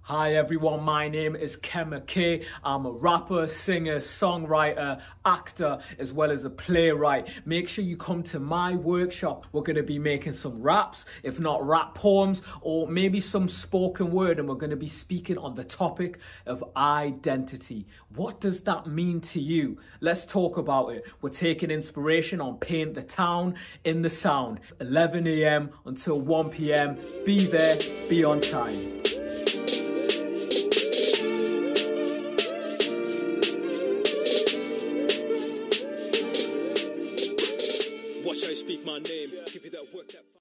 Hi everyone, my name is Kema Kay. I'm a rapper, singer, songwriter, actor, as well as a playwright. Make sure you come to my workshop. We're going to be making some raps, if not rap poems, or maybe some spoken word, and we're going to be speaking on the topic of identity. What does that mean to you? Let's talk about it. We're taking inspiration on Paint the Town in the Sound. 11 a.m. until 1 p.m. Be there, be on time. Watch how you speak my name. Give you that work that